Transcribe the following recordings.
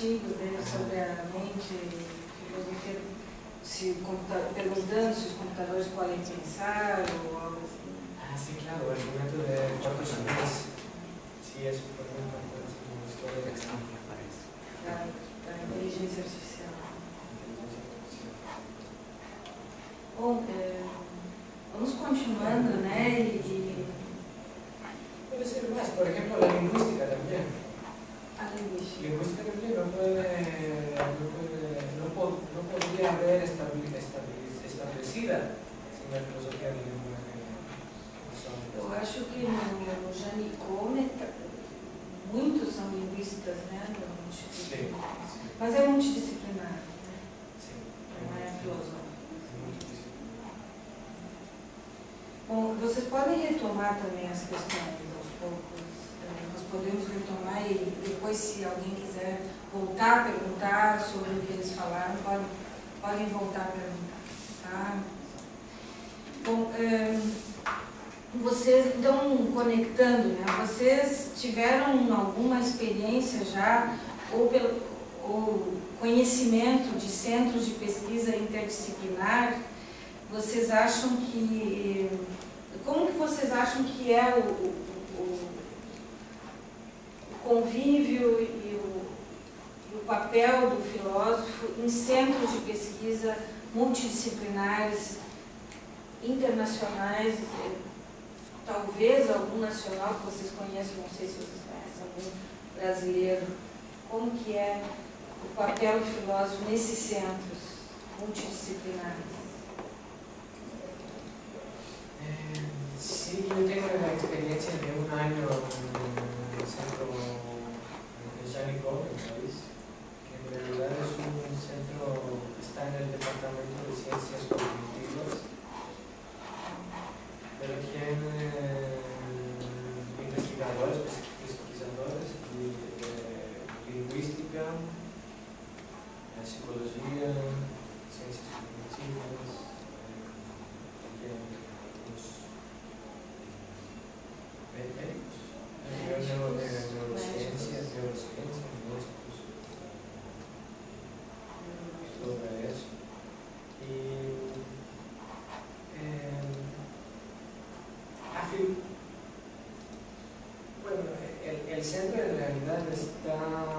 artigos dele sobre a mente, filosofia, perguntando se os computadores podem pensar ou algo assim. Ah, sí, claro, el argumento de cuartos años. Sí, eso fue muy importante en la historia de la Da inteligência artificial. Bom, vamos continuando, né? Puede ser más, por ejemplo, la lingüística también. A linguística. Lingüística también no podría haber establecida sin la filosofía del lenguaje. Eu acho que no Jânico, muitos são linguistas, né? Sim. Mas é multidisciplinar, né? Sim. Não é filosófico. Bom, vocês podem retomar também as questões aos poucos. Nós podemos retomar e depois, se alguém quiser voltar a perguntar sobre o que eles falaram, podem voltar a perguntar. Tá? Bom, vocês, então, conectando, né? Vocês tiveram alguma experiência já, ou conhecimento de centros de pesquisa interdisciplinar? Vocês acham que... Como que vocês acham que é o convívio e o papel do filósofo em centros de pesquisa multidisciplinares, internacionais, talvez algum nacional que vocês conheçam, não sei se vocês conhecem algum brasileiro? Como que é o papel do filósofo nesses centros multidisciplinares? Sí, yo tengo la experiencia de un año en el centro de Jânico, en París, que en realidad es un centro que está en el Departamento de Ciencias Cognitivas, pero tiene investigadores, pesquisadores de lingüística, psicología, ciencias cognitivas, neurociencias, todo eso. Y bueno, el centro en realidad está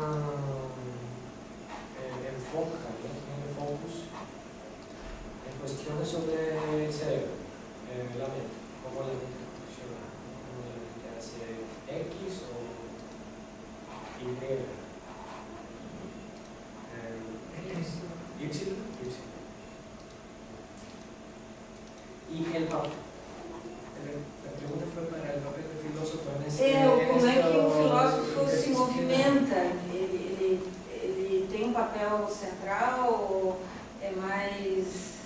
enfoca, ¿no? Tiene focus en cuestiones sobre el cerebro, la mente, cómo la mente funciona, cómo la mente hace X o Y. Y el papel. La pregunta fue para el papel del filósofo en este. Como é que o filósofo se movimenta? Ele tem um papel central ou é mais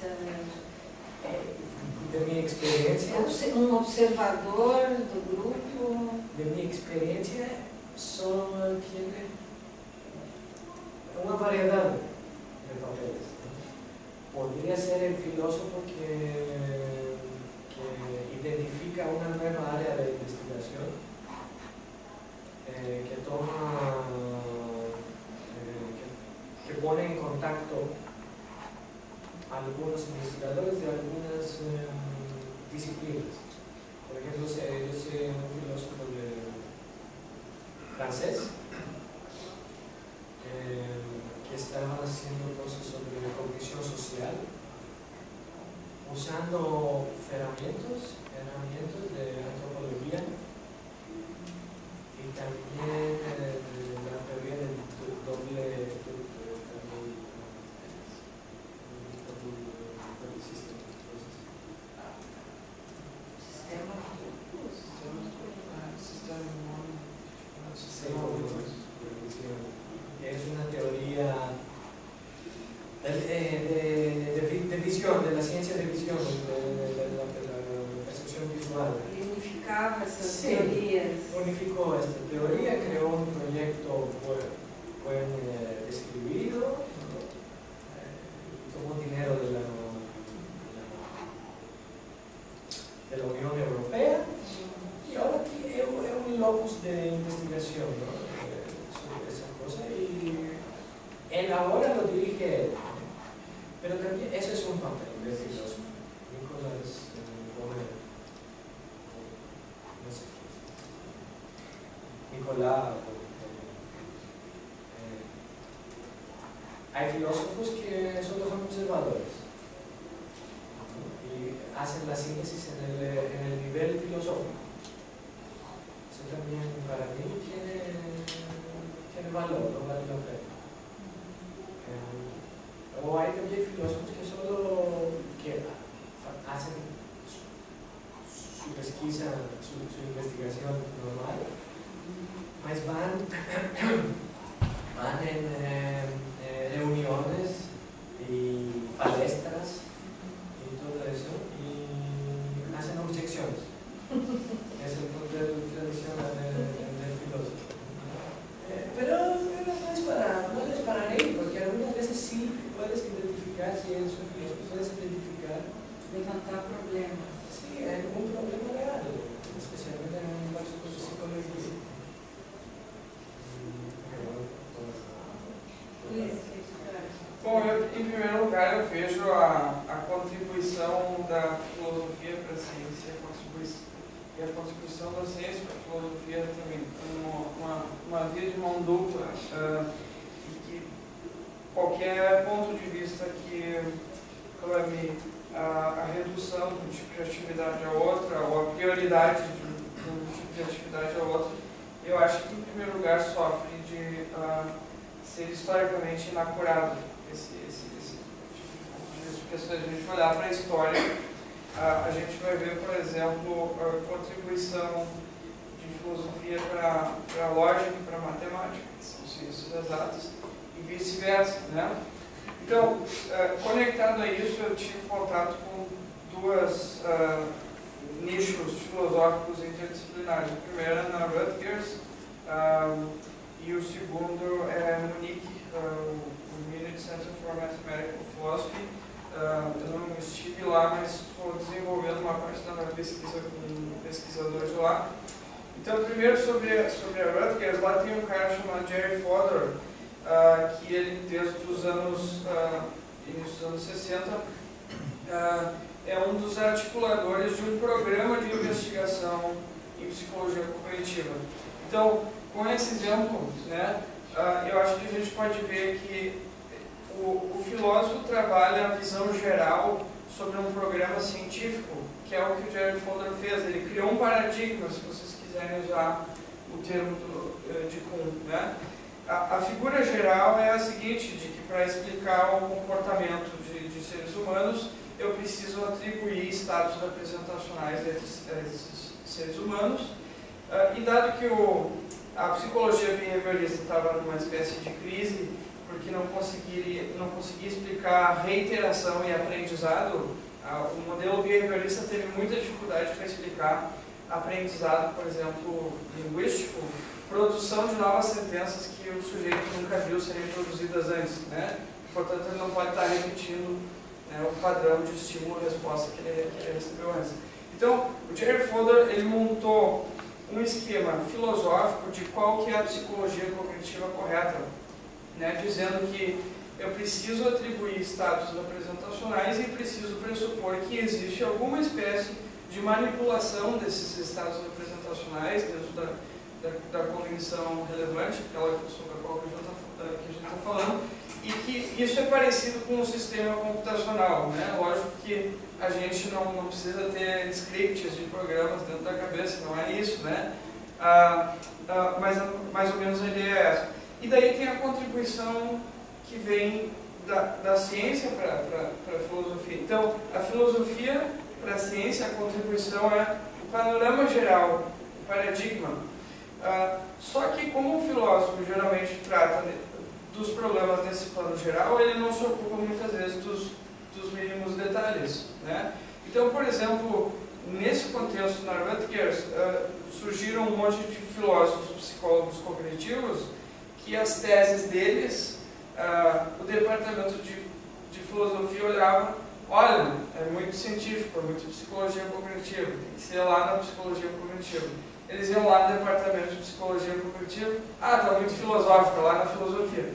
de mi experiencia, um observador do grupo? De mi experiencia, solo tiene una variedad de papeles, ¿no? Podría ser el filósofo que identifica una nueva área de investigación, que toma, que pone en contacto a algunos investigadores de algunas disciplinas. Por ejemplo, yo soy un filósofo francés que estaba haciendo cosas sobre cognición social, usando herramientas de antropología y también la teoría del doble es una teoría de visión, de la ciencia de visión, de la percepción visual. Unificaba essas teorias. Unificó esta teoría, creó un proyecto buen describido, tomó dinero de la Unión Europea y ahora es un locus de investigación, ¿no? Sobre esa cosa y él ahora lo dirige él, pero también eso es un papel de filósofo. Nicolás Bohr, no sé, Nicolás. Hay filósofos que solo son observadores y hacen la síntesis en el nivel filosófico. Eso también para mí tiene valor, no vale la pena. O hay también filósofos que solo hacen su pesquisa, su investigación normal, mas van en reuniones y palestras y todo eso y hacen objeciones. Es el papel tradicional del filósofo. Pero no es para reír, porque algunas veces sí puedes identificar, si eres un filósofo, puedes identificar. Levantar problemas. Sí, hay un problema real, especialmente en la psicología. Bom, em primeiro lugar, eu vejo a contribuição da filosofia para a ciência e a contribuição da ciência para a filosofia também como uma via de mão dupla e que qualquer ponto de vista que clame a redução de um tipo de atividade a outra ou a prioridade de um tipo de atividade a outra, eu acho que em primeiro lugar sofre de ser historicamente inacurado esse tipo de porque se a gente olhar para a história, a gente vai ver, por exemplo, a contribuição de filosofia para a lógica e para a matemática, que são ciências exatas, e vice-versa, né? Então, conectado a isso, eu tive contato com dois nichos filosóficos interdisciplinares. O primeiro é na Rutgers, e o segundo é no MUNIC, o Munich Center for Mathematical Philosophy. Eu não estive lá, mas estou desenvolvendo uma parte da minha pesquisa com pesquisadores lá. Então, primeiro sobre a Rutgers, lá tem um cara chamado Jerry Fodor, que ele, desde os anos, início dos anos 60, é um dos articuladores de um programa de investigação em psicologia cognitiva. Então, com esse exemplo, né, eu acho que a gente pode ver que o filósofo trabalha a visão geral sobre um programa científico, que é o que o Jerry Fodor fez. Ele criou um paradigma, se vocês quiserem usar o termo de Kuhn, né? A figura geral é a seguinte, de que para explicar o comportamento de seres humanos, eu preciso atribuir estados representacionais a esses seres humanos, e dado que a psicologia behaviorista estava numa espécie de crise, porque não conseguia explicar reiteração e aprendizado, o modelo behaviorista teve muita dificuldade para explicar aprendizado, por exemplo, linguístico, produção de novas sentenças que o sujeito nunca viu serem produzidas antes, né? Portanto, ele não pode estar repetindo, né, o padrão de estímulo-resposta que ele recebeu antes. Então, o Jerry Fodor, ele montou um esquema filosófico de qual que é a psicologia cognitiva correta, né, dizendo que eu preciso atribuir estados representacionais e preciso pressupor que existe alguma espécie de manipulação desses estados representacionais dentro da cognição relevante, aquela sobre a qual a gente está falando, e que isso é parecido com um sistema computacional, né? Lógico que a gente não precisa ter scripts de programas dentro da cabeça, não é isso, né? Mas mais ou menos a ideia é essa. E daí tem a contribuição que vem da ciência para a filosofia. Então, a filosofia para a ciência, a contribuição é o panorama geral, o paradigma. Só que como o filósofo geralmente trata dos problemas desse plano geral, ele não se ocupa muitas vezes dos mínimos detalhes, né? Então, por exemplo, nesse contexto na Rutgers, surgiram um monte de filósofos, psicólogos cognitivos, que as teses deles, o departamento de filosofia olhava, olha, é muito científico, é muito psicologia cognitiva, tem que ser lá na psicologia cognitiva. Eles iam lá no departamento de psicologia cognitiva, está muito filosófico, lá na filosofia.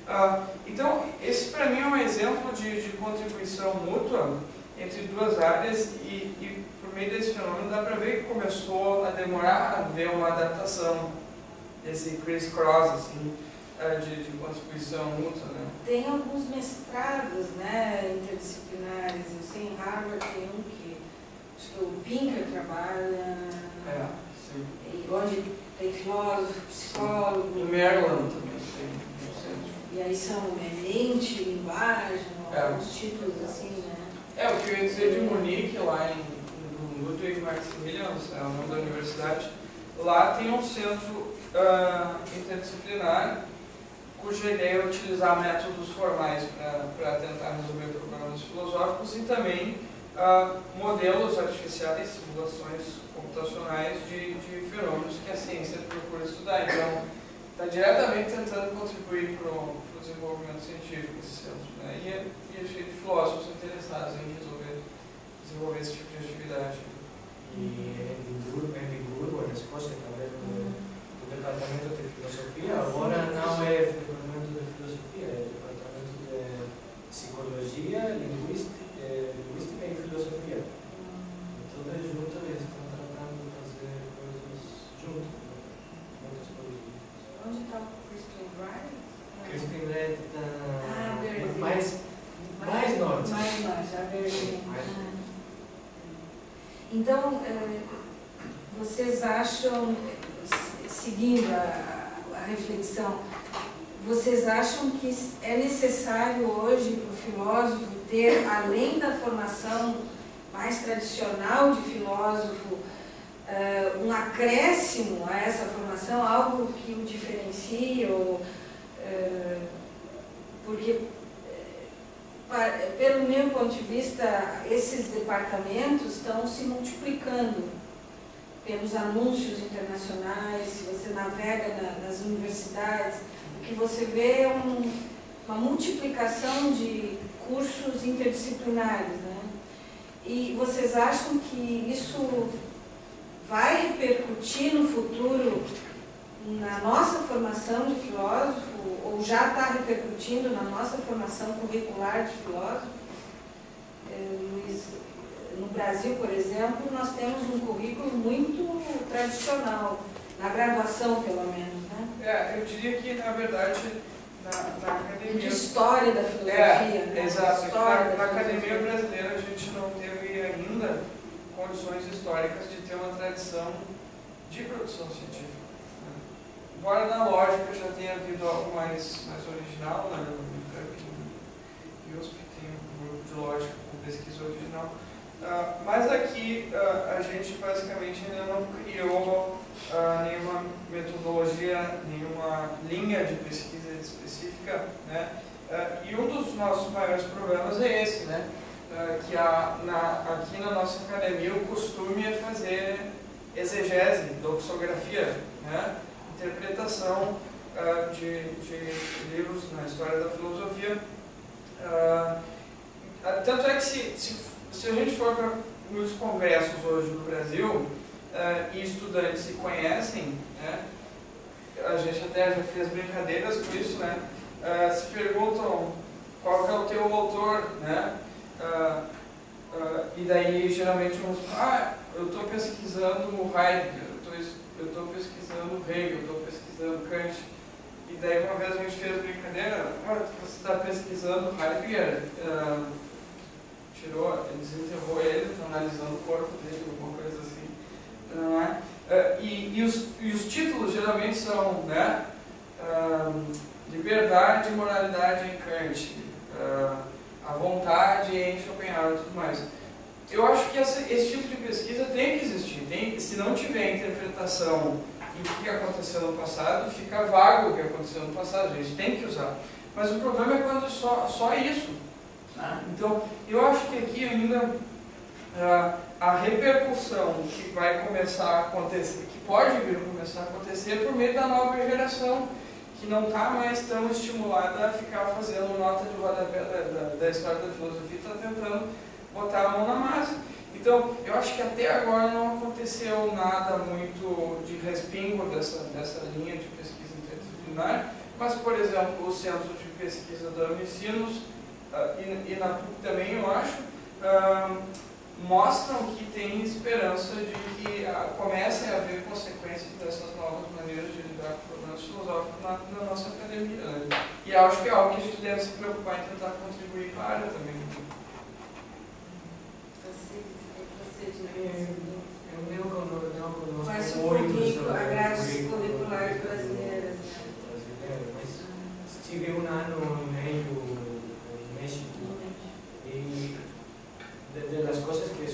Então, esse para mim é um exemplo de contribuição mútua entre duas áreas e por meio desse fenômeno dá para ver que começou a demorar a ver uma adaptação desse criss-cross assim, de contribuição mútua, né? Tem alguns mestrados, né, interdisciplinares, eu sei, em Harvard tem um que acho que o Pinker trabalha, Sim. onde tem filósofo, psicólogo. Em Maryland também tem um centro. E aí são mente, linguagem, alguns títulos assim, né? O que eu ia dizer de Munique, lá no Ludwig Maximilians, é o nome da universidade, lá tem um centro interdisciplinar cuja ideia é utilizar métodos formais para tentar resolver problemas filosóficos e também modelos artificiais, simulações computacionais de fenômenos que a ciência procura estudar. Então, está diretamente tentando contribuir para o desenvolvimento científico esse centro, né? E é cheio de filósofos interessados em desenvolver esse tipo de atividade. E em Edimburgo, na Escócia, também o departamento de filosofia, agora não é departamento de filosofia, é departamento de psicologia, linguística e filosofia. Todos juntos eles estão tratando de fazer coisas juntos, muitas coisas juntas. Onde está o Crispin Wright? Crispin Wright está Berlin. mais norte. Mais norte, a Berlim. Então, vocês acham, seguindo a reflexão, vocês acham que é necessário hoje para o filósofo ter, além da formação mais tradicional de filósofo, um acréscimo a essa formação, algo que o diferencie, porque, pelo meu ponto de vista, esses departamentos estão se multiplicando pelos anúncios internacionais. Se você navega nas universidades, o que você vê é uma multiplicação de cursos interdisciplinares, né? E vocês acham que isso vai repercutir no futuro na nossa formação de filósofo, ou já está repercutindo na nossa formação curricular de filósofo? Luiz, no Brasil, por exemplo, nós temos um currículo muito tradicional, na graduação pelo menos, né? Eu diria que, na verdade, na academia... De história da filosofia, né? Exato. Na academia filosofia brasileira a gente não teve ainda condições históricas de ter uma tradição de produção científica. Embora na lógica já tenha havido algo mais original, né? Em USP tem um grupo de lógica com pesquisa original, mas aqui a gente basicamente ainda não criou nenhuma metodologia, nenhuma linha de pesquisa específica, né? E um dos nossos maiores problemas é esse, né? Que aqui na nossa academia o costume é fazer exegese, doxografia, né? Interpretação de livros na história da filosofia. Tanto é que se a gente for para muitos congressos hoje no Brasil e estudantes se conhecem, né, a gente até já fez brincadeiras com isso, né, se perguntam qual que é o teu autor, né, e daí geralmente uns eu estou pesquisando Heidegger, eu estou pesquisando Hegel, eu estou pesquisando Kant. E daí uma vez a gente fez brincadeira, você está pesquisando Heidegger, desenterrou ele, está analisando o corpo dele, alguma coisa assim, não é? E os títulos geralmente são, né, liberdade e moralidade em Kant, a vontade em Schopenhauer e tudo mais. Eu acho que esse tipo de pesquisa tem que existir. Se não tiver interpretação do que aconteceu no passado, fica vago o que aconteceu no passado, a gente tem que usar. Mas o problema é quando só isso. Né? Então, eu acho que aqui ainda a repercussão que vai começar a acontecer, que pode vir a começar a acontecer por meio da nova geração, que não está mais tão estimulada a ficar fazendo nota de rodapé da história da filosofia, está tentando botar a mão na massa. Então, eu acho que até agora não aconteceu nada muito de respingo dessa linha de pesquisa interdisciplinar, Mas, por exemplo, os centros de pesquisa da Unicinos e na PUC também, eu acho, mostram que tem esperança de que comecem a haver consequências dessas novas maneiras de lidar com problemas filosóficos na nossa academia. Né? E acho que é algo que a gente deve se preocupar em tentar contribuir para a área também. Eu não conosco Mas muito a grade curricular brasileira. Mas tive um ano e meio no México y de las cosas que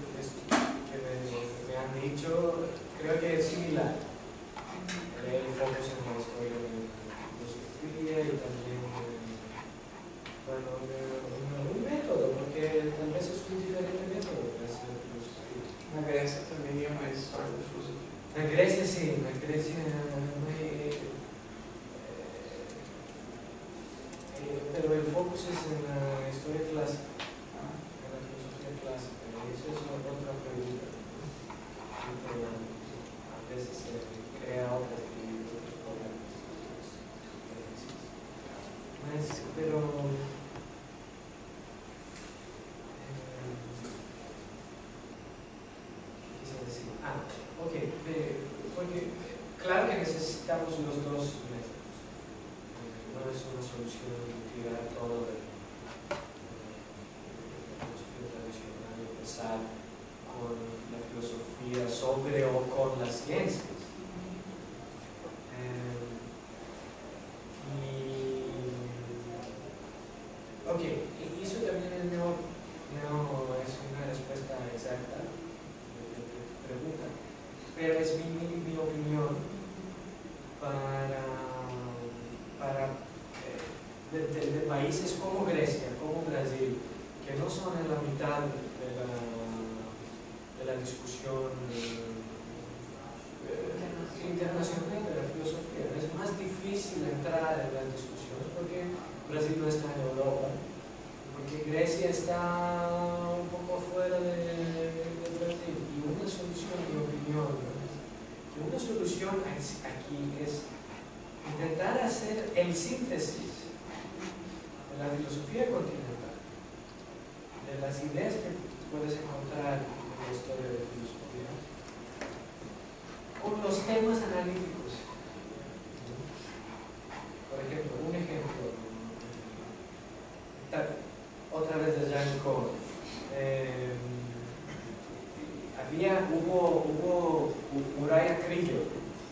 me han dicho, creo que es similar. El foco en la historia de la filosofía y también, bueno, un método, porque tal vez es un diferente método para hacer filosofía. Na Grécia também é mais história da filosofia. Na Grecia sí, na Grecia pero el foco es en la historia clásica. Clásica, y eso es otra pregunta. A veces se crea otros problemas. Pero ¿qué quise decir? Ok, porque claro que necesitamos los dos métodos. No es una solución tirar todo de con la filosofía sobre o con las ciencias. Ok, y eso también no es una respuesta exacta de tu pregunta, pero es mi opinión de países como Grecia, como Brasil, que no son en la mitad de la discusión internacional de la filosofía. Es más difícil entrar en las discusiones porque Brasil no está en Europa, porque Grecia está un poco fuera de Brasil. Y una solución, en mi opinión, una solución aquí es intentar hacer el síntesis de la filosofía continental, de las ideas que puedes encontrar en la historia de la filosofía, con los temas analíticos. Por ejemplo, un ejemplo, otra vez de Jean Cole. Hubo Uriah Krieger,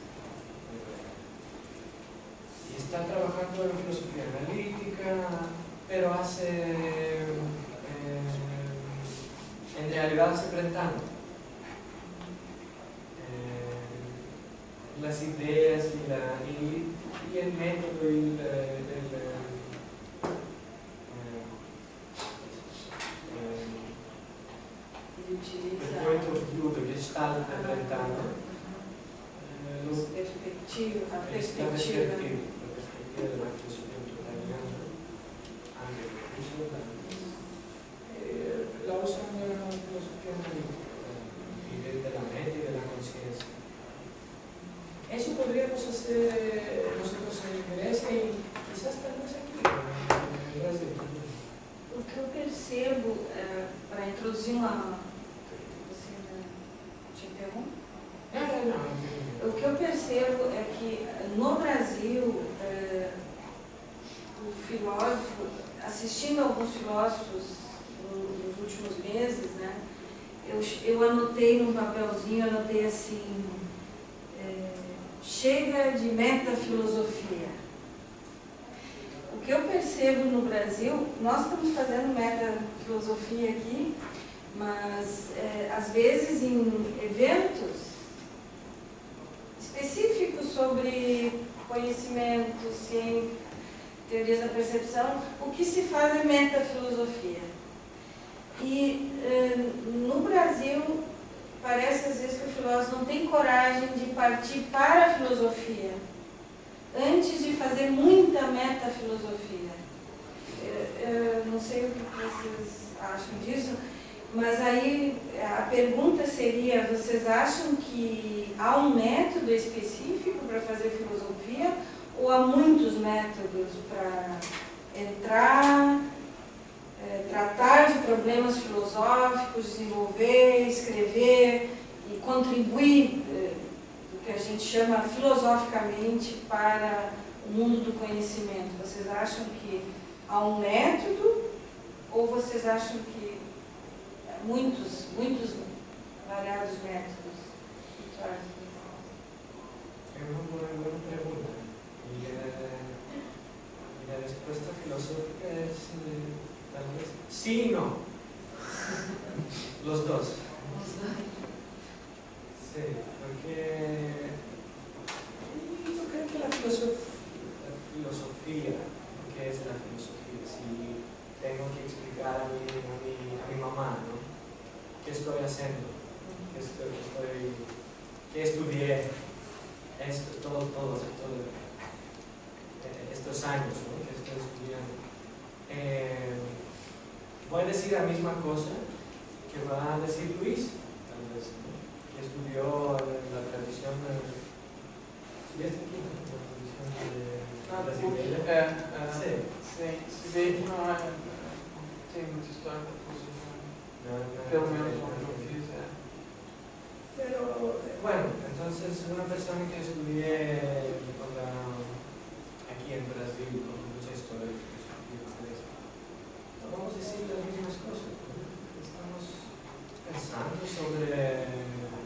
y está trabajando en filosofía analítica, pero en realidad hace 30 años. Las ideas y el método y el point of view del Gestalt presentando la perspectiva de la filosofía italiana, anche la usan en la filosofía analítica y de la mente y de la conciencia. Eso podríamos hacer nosotros en Grecia y quizás tal vez aquí en Brasil. O que eu percebo, para introduzir uma... Você te interrompe? Não. O que eu percebo é que no Brasil, o filósofo, assistindo a alguns filósofos nos últimos meses, né, eu anotei num papelzinho, anotei assim, chega de metafilosofia. O que eu percebo no Brasil, nós estamos fazendo metafilosofia aqui, mas às vezes em eventos específicos sobre conhecimento, ciência, teorias da percepção, o que se faz é metafilosofia. E no Brasil, parece às vezes que o filósofo não tem coragem de partir para a filosofia, antes de fazer muita metafilosofia. Eu não sei o que vocês acham disso, mas aí a pergunta seria, vocês acham que há um método específico para fazer filosofia ou há muitos métodos para entrar, tratar de problemas filosóficos, desenvolver, escrever e contribuir, do que a gente chama filosoficamente, para o mundo do conhecimento? Vocês acham que há um método ou vocês acham que muitos variados métodos? Es una buena pregunta. Y la respuesta filosófica es tal vez sí y no. Los dos. Sí, porque yo creo que la filosofía, ¿qué es la filosofía? Si tengo que explicar a mi mamá, ¿no? ¿Qué estoy haciendo? ¿Qué estudié? Todos estos años, ¿no? Que estoy estudiando. Voy a decir la misma cosa que va a decir Luis, tal vez, ¿no? Que estudió la tradición brasileira. Se vê que não tem muita história da filosofia, pelo menos onde eu fiz, Pero, bueno, entonces una persona que estudié aquí en Brasil con mucha historia, no vamos a decir las mismas cosas, ¿no? Estamos pensando sobre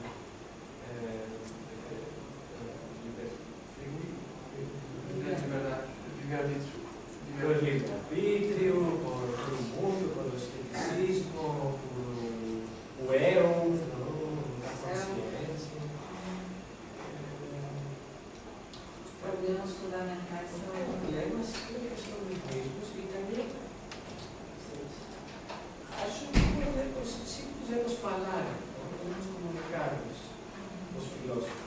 livre-arbítrio, por o mundo, por o escepticismo, por o eu, problemas fundamentais são problemas que são os mesmos e também acho que se pudermos falar, podemos comunicar-nos os filósofos,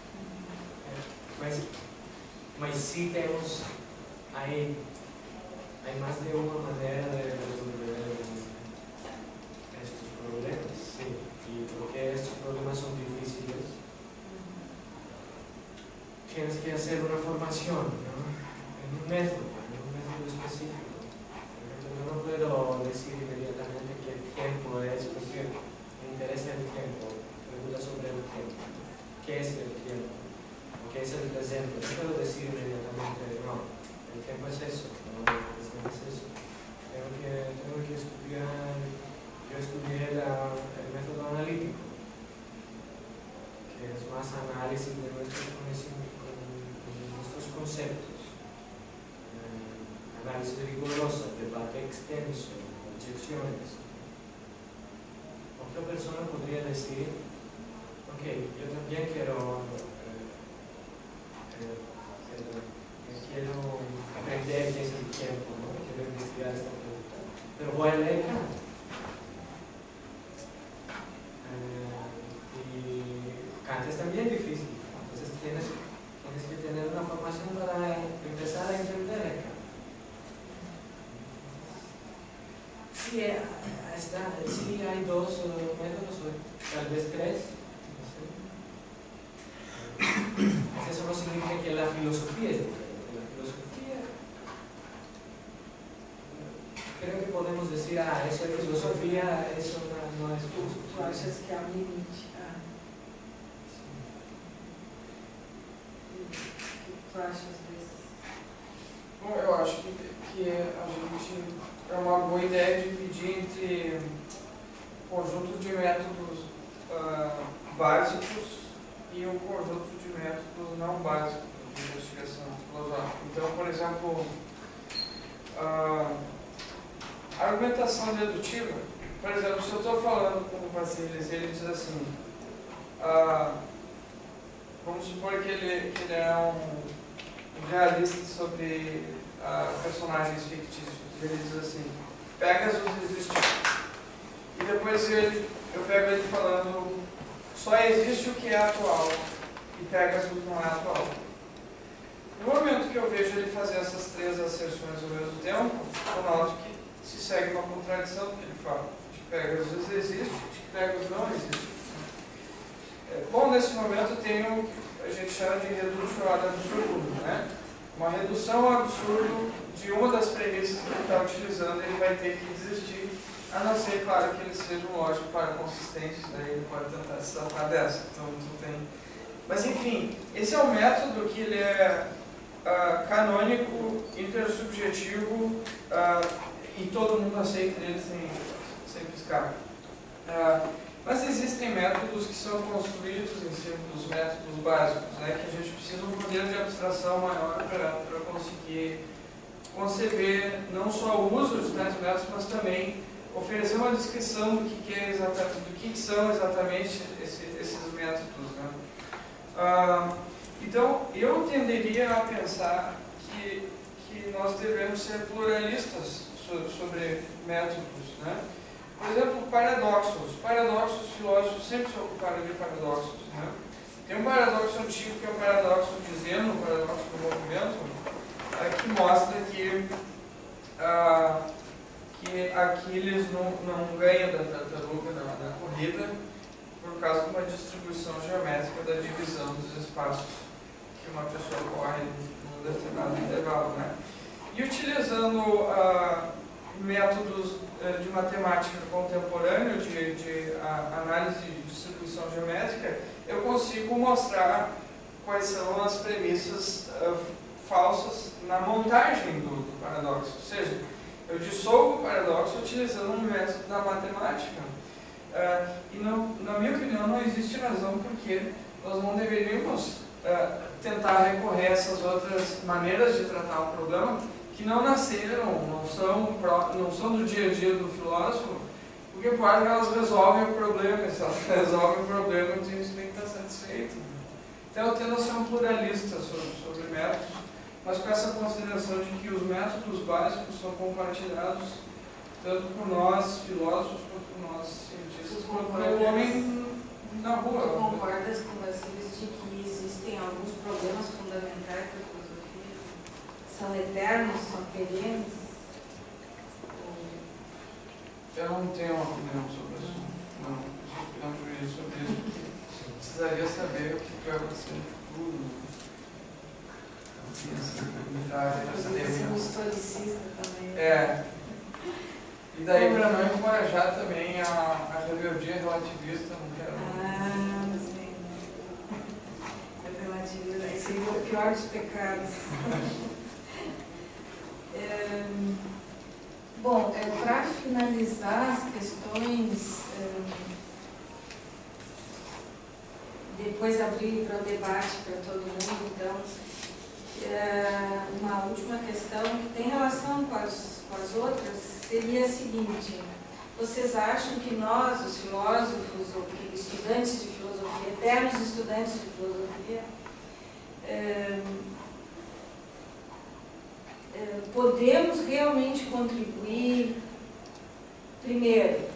mas sim temos aí mais de uma maneira de resolver estes problemas, sim, e porque estes problemas são difíceis. Tienes que hacer una formación, ¿no? En un método específico. Yo no puedo decir inmediatamente qué tiempo es, porque me interesa el tiempo, pregunta sobre el tiempo. ¿Qué es el tiempo? ¿O qué es el presente? No puedo decir inmediatamente, no, el tiempo es eso, no, el presente es eso. Tengo que estudiar, yo estudié el método analítico, que es más análisis de nuestros conocimientos, conceptos, análisis riguroso, debate extenso, objeciones. Otra persona podría decir, ok, yo también quiero aprender qué es el tiempo, ¿no? Quiero investigar esta pregunta, pero voy a leer Kant. Y Kant es también difícil, entonces tienes que tener una formación para empezar a entender acá. Sí, hay dos métodos, tal vez tres. No sé. Eso no significa que la filosofía es diferente. La filosofía, creo que podemos decir, eso es filosofía, eso no es filosofía. ¿Tú achas que há um limite? Tu achas disso? Bom, eu acho que a gente é uma boa ideia dividir entre conjunto de métodos básicos e um conjunto de métodos não básicos de investigação filosófica. Então, por exemplo, a argumentação dedutiva, por exemplo, se eu estou falando com o Vassilis e ele diz assim, vamos supor que ele é um realista sobre personagens fictícios. Ele diz assim, Pegasus existe. E depois eu pego ele falando, só existe o que é atual. E Pegasus não é atual. No momento que eu vejo ele fazer essas três asserções ao mesmo tempo, eu noto que se segue uma contradição, porque ele fala que Pegasus existe, que Pegasus não existe. Bom, nesse momento tem o que a gente chama de redução ad absurdum, né? uma redução ao absurdo de uma das premissas que ele está utilizando, ele vai ter que desistir, a não ser, claro, que eles sejam, lógico, para consistentes, daí ele pode tentar se salvar dessa. Então, tu tem... Mas, enfim, esse é o método que ele é canônico, intersubjetivo, e todo mundo aceita ele sem piscar. Mas existem métodos que são construídos em cima dos métodos básicos, né, que a gente precisa de um poder de abstração maior para conseguir conceber não só o uso de tais métodos, mas também oferecer uma descrição do que são exatamente esses métodos, né. Então, eu tenderia a pensar que nós devemos ser pluralistas sobre métodos, né. Por exemplo, paradoxos. Paradoxos, filósofos sempre se ocuparam de paradoxos, né. Tem um paradoxo antigo que é o paradoxo de Zeno, o paradoxo do movimento, que mostra que Aquiles não ganha da tartaruga na corrida por causa de uma distribuição geométrica da divisão dos espaços que uma pessoa corre num determinado intervalo, né? E utilizando métodos de matemática contemporânea, de análise de distribuição geométrica, eu consigo mostrar quais são as premissas falsas na montagem do paradoxo. Ou seja, eu dissolvo o paradoxo utilizando um método da matemática. E na minha opinião não existe razão porque nós não deveríamos tentar recorrer a essas outras maneiras de tratar o problema que não nasceram, não são do dia a dia do filósofo, porque pode que elas resolvem o problema, e se elas resolvem o problema, a gente tem que estar satisfeito. Então eu tendo a ser um pluralista sobre métodos, mas com essa consideração de que os métodos básicos são compartilhados tanto por nós, filósofos, quanto por nós, cientistas, quanto pelo homem na rua. Tu concordas com vocês de que existem alguns problemas fundamentais da filosofia? São eternos, são perenes? Eu não tenho uma opinião sobre isso. Não tenho opinião sobre isso. Precisaria saber o que vai acontecer no futuro. Poderia ser um historicista também. E daí para não encorajar também a rebeldia relativista, não quero. Mas bem, relativismo, esse seria o pior dos pecados. Bom, para finalizar as questões, depois abrir para o debate para todo mundo, então, uma última questão que tem relação com as outras seria a seguinte: vocês acham que nós, os filósofos, ou que estudantes de filosofia, eternos estudantes de filosofia, podemos realmente contribuir, primeiro,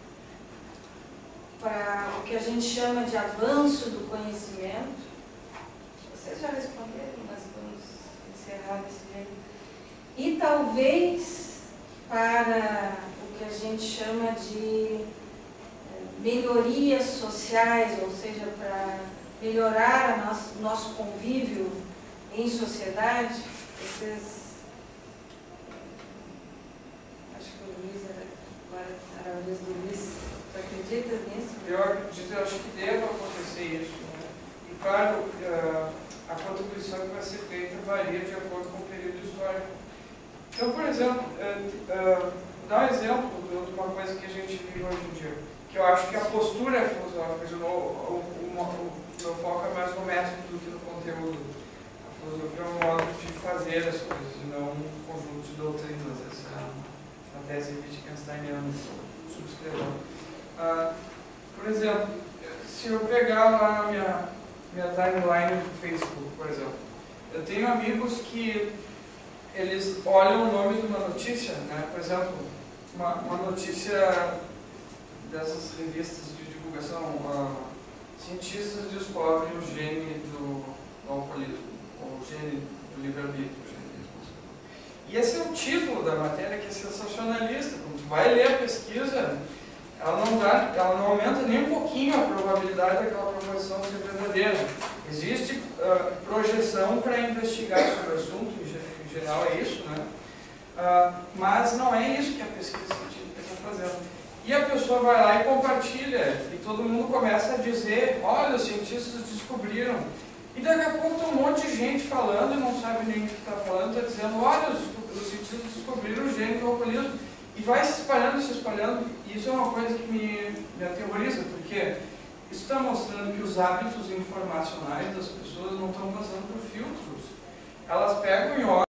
para o que a gente chama de avanço do conhecimento? Vocês já responderam, mas vamos encerrar desse jeito. E talvez para o que a gente chama de melhorias sociais, ou seja, para melhorar o nosso convívio em sociedade. Vocês, acho que o Luiz agora era a vez do Luiz. Tu acreditas nisso? Eu acredito, eu acho que deve acontecer isso, né? E claro, a contribuição que vai ser feita varia de acordo com o período histórico. Então, por exemplo, dar um exemplo de uma coisa que a gente vive hoje em dia, que eu acho que a postura é filosófica, o meu foco é mais no método do que no conteúdo. A filosofia é um modo de fazer as coisas, e não um conjunto de doutrinas. Essa é a tese wittgensteiniana que eu subscrevo. Por exemplo, se eu pegar lá a minha timeline do Facebook, por exemplo, eu tenho amigos que eles olham o nome de uma notícia, né? Por exemplo, uma notícia dessas revistas de divulgação, cientistas descobrem o gene do alcoolismo, ou o gene do livre-arbítrio. E esse é o título da matéria, que é sensacionalista. Quando tu vai ler a pesquisa, ela não aumenta nem um pouquinho a probabilidade daquela proposição ser verdadeira. Existe projeção para investigar sobre o assunto, em geral é isso, né? Mas não é isso que a pesquisa científica está fazendo. E a pessoa vai lá e compartilha, e todo mundo começa a dizer, olha, os cientistas descobriram. E daqui a pouco tem um monte de gente falando e não sabe nem o que está falando, está dizendo, olha, os cientistas descobriram o gene do alcoolismo. E vai se espalhando, e isso é uma coisa que me aterroriza, porque isso está mostrando que os hábitos informacionais das pessoas não estão passando por filtros. Elas pegam e olham